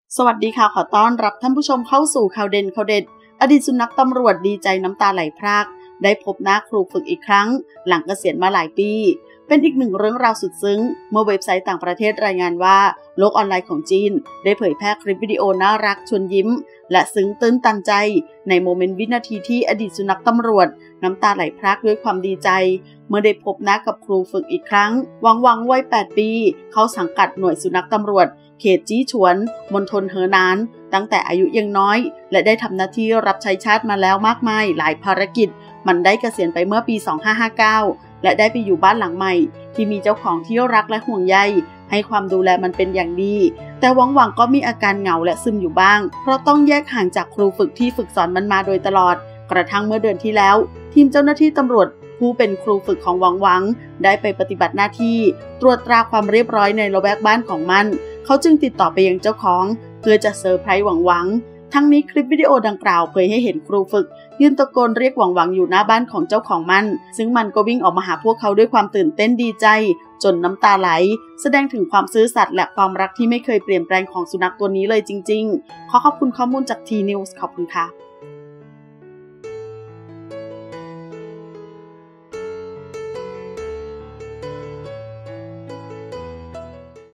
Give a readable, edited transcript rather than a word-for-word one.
สวัสดีค่ะขอต้อนรับท่านผู้ชมเข้าสู่ข่าวเด่นข่าวเด็ดอดีตสุนัขตำรวจดีใจน้ำตาไหลพรากได้พบหน้าครูฝึกอีกครั้งหลังเกษียณมาหลายปีเป็นอีกหนึ่งเรื่องราวสุดซึ้งเมื่อเว็บไซต์ต่างประเทศรายงานว่าโลกออนไลน์ของจีนได้เผยแพร่คลิปวิดีโอน่ารักชวนยิ้มและซึ้งตื้นตันใจในโมเมนต์วินาทีที่อดีตสุนัขตำรวจน้ำตาไหลพรากด้วยความดีใจเมื่อได้พบหน้ากับครูฝึกอีกครั้งวังวัย 8 ปีเขาสังกัดหน่วยสุนัขตำรวจเขตจี้ฉวนมณฑลเหอหนานตั้งแต่อายุยังน้อยและได้ทำหน้าที่รับใช้ชาติมาแล้วมากมายหลายภารกิจมันได้เกษียณไปเมื่อปี 2559 และได้ไปอยู่บ้านหลังใหม่ที่มีเจ้าของที่รักและห่วงใยให้ความดูแลมันเป็นอย่างดีแต่หวังก็มีอาการเหงาและซึมอยู่บ้างเพราะต้องแยกห่างจากครูฝึกที่ฝึกสอนมันมาโดยตลอดกระทั่งเมื่อเดือนที่แล้วทีมเจ้าหน้าที่ตำรวจผู้เป็นครูฝึกของหวังได้ไปปฏิบัติหน้าที่ตรวจตราความเรียบร้อยในละแวกบ้านของมันเขาจึงติดต่อไปยังเจ้าของเพื่อจะเซอร์ไพรส์หวังทั้งนี้คลิปวิดีโอดังกล่าวเผยให้เห็นครูฝึกยืนตะโกนเรียกหวังอยู่หน้าบ้านของเจ้าของมันซึ่งมันก็วิ่งออกมาหาพวกเขาด้วยความตื่นเต้นดีใจจนน้ำตาไหลแสดงถึงความซื่อสัตย์และความรักที่ไม่เคยเปลี่ยนแปลงของสุนัขตัวนี้เลยจริงๆขอขอบคุณข้อมูลจาก T News ขอบคุณค่ะ